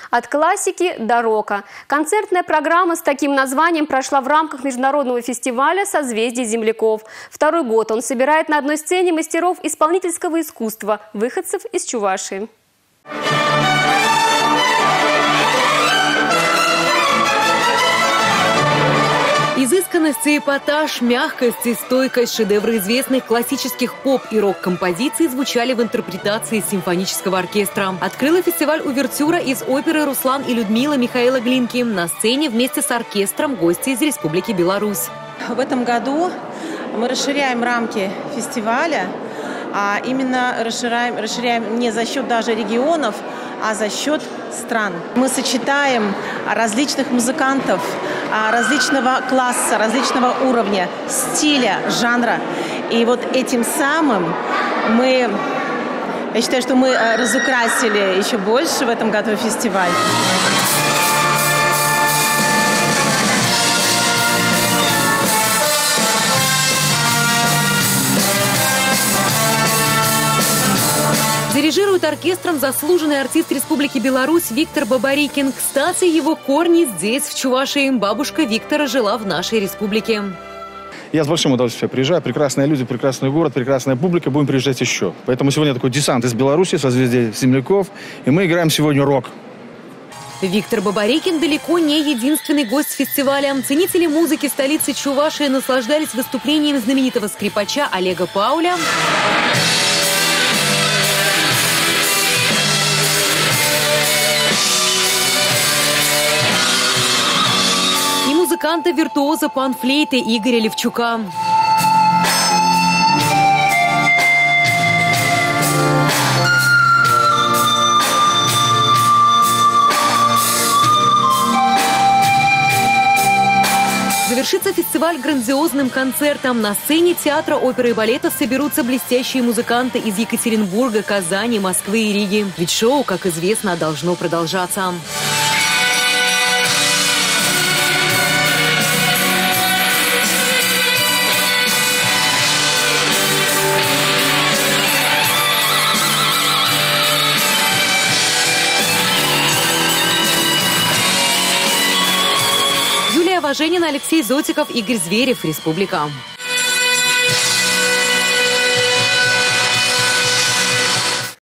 От классики до рока. Концертная программа с таким названием прошла в рамках международного фестиваля «Созвездие земляков». Второй год он собирает на одной сцене мастеров исполнительского искусства, выходцев из Чувашии. Изысканность и эпатаж, мягкость и стойкость, шедевры известных классических поп- и рок-композиций звучали в интерпретации симфонического оркестра. Открыла фестиваль увертюра из оперы «Руслан и Людмила» Михаила Глинки. На сцене вместе с оркестром гости из Республики Беларусь. В этом году мы расширяем рамки фестиваля, а именно расширяем не за счет даже регионов, а за счет стран. Мы сочетаем различных музыкантов, различного класса, различного уровня, стиля, жанра. И вот этим самым я считаю, что мы разукрасили еще больше в этом году фестиваль. Дирижирует оркестром заслуженный артист Республики Беларусь Виктор Бабарикин. Кстати, его корни здесь, в Чувашии. Бабушка Виктора жила в нашей республике. Я с большим удовольствием приезжаю. Прекрасные люди, прекрасный город, прекрасная публика. Будем приезжать еще. Поэтому сегодня такой десант из Беларуси, «Созвездие земляков». И мы играем сегодня рок. Виктор Бабарикин далеко не единственный гость фестиваля. Ценители музыки столицы Чувашии наслаждались выступлением знаменитого скрипача Олега Пауля, и музыканта-виртуоза панфлейты Игоря Левчука. Завершится фестиваль грандиозным концертом. На сцене театра оперы и балета соберутся блестящие музыканты из Екатеринбурга, Казани, Москвы и Риги. Ведь шоу, как известно, должно продолжаться. Юлия Важенина, Алексей Зотиков, Игорь Зверев, Республика.